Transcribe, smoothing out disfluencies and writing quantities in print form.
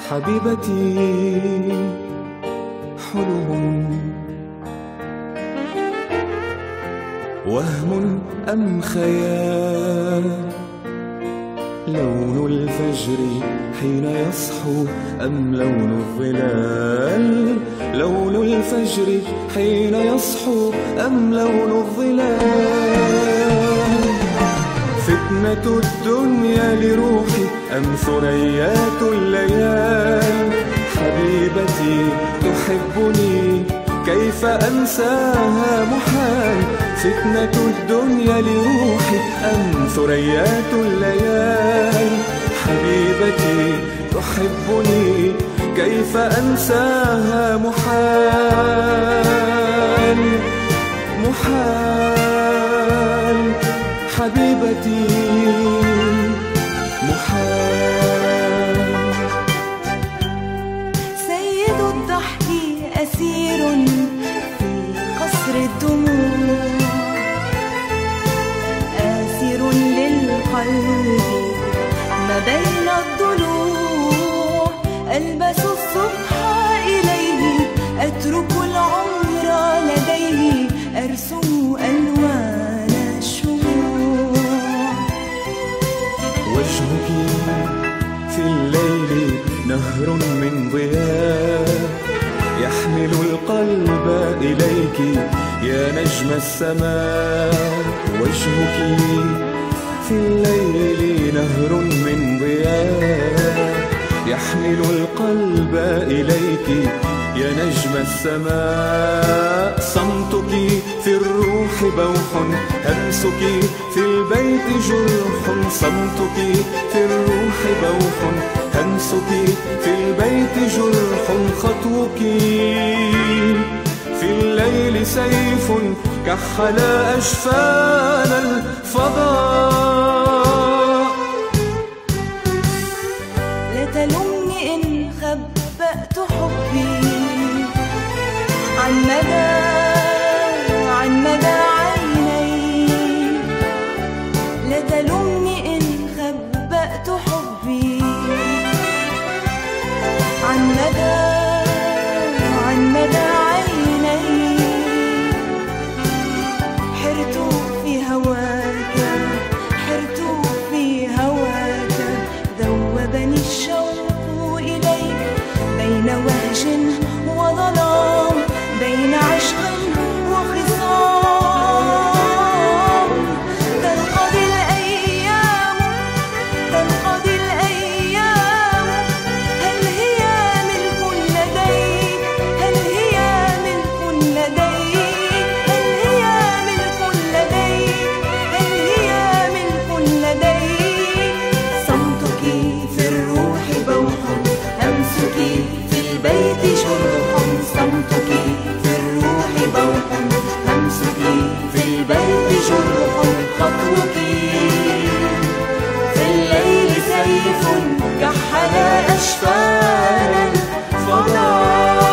حبيبتي حلم وهم أم خيال، لون الفجر حين يصحو أم لون الظلال، لون الفجر حين يصحو أم لون الظلال، فتنة الدنيا لروحي أم ثريات الليال، حبيبتي تحبني كيف أنساها محال، فتنة الدنيا لروحي أم ثريات الليال، حبيبتي تحبني كيف أنساها محال، محال حبيبتي محال. سيد الضحك أسير في قصر الدموع، آسر للقلب ما بين الضلوع، ألبس الصبح إليه أترك العمر لديه، أرسم ألوان الشموع. وجهك في الليل نهر من ضياء، يحمل القلب إليك يا نجم السماء، وجهك في الليل نهر من ضياء، يحمل القلب إليك يا نجم السماء، صمتك في الروح بوح، همسك في البيت جرح، صمتك في الروح بوح، همسك في البيت جرح، خطوك في الليل سيف كحل أجفان الفضاء. لا تلمني إن خبأت حبي عن مدى عيني، لا تلمني إن خبأت حبي عن مدى عيني، حرت في هواك، حرت في هواك، ذوبني الشوق إليك بين وهج وظلام، بين عشق وخصام، تنقضي الأيام، تنقضي الأيام، هل هي ملك لديك، هل هي ملك لديك، هل هي ملك لديك، هل هي ملك لديك، صمتك في الروح بوح، همسك في البيت جرح، صمتك في الروح بوح، همسك في البيت جرح، خطوك في الليل سيف كحل أجفان الفضاء.